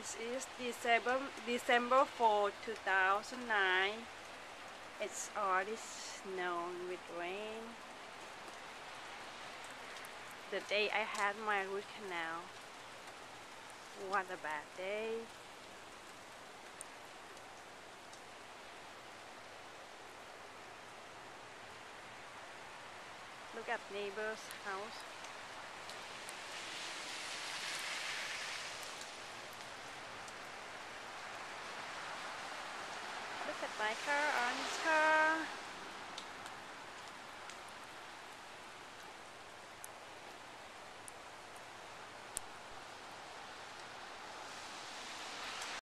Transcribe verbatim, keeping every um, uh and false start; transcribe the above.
This is December December fourth, two thousand nine. It's already snowing with rain. The day I had my root canal. What a bad day. Look at neighbor's house. Look at my car, on his car.